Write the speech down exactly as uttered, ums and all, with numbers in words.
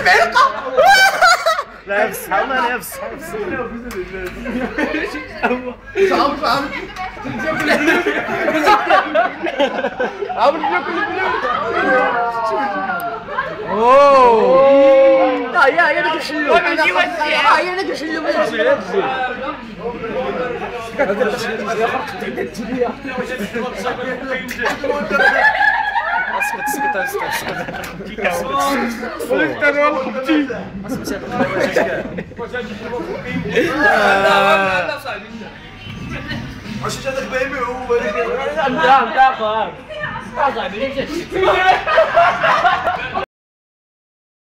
لابس حما لابس عم عم عم اوه اه يا يا نك شلو اه يا نك شلو اسكت اسكت اسكت اسكت ولك انا والله عشان جاتك بيبي هو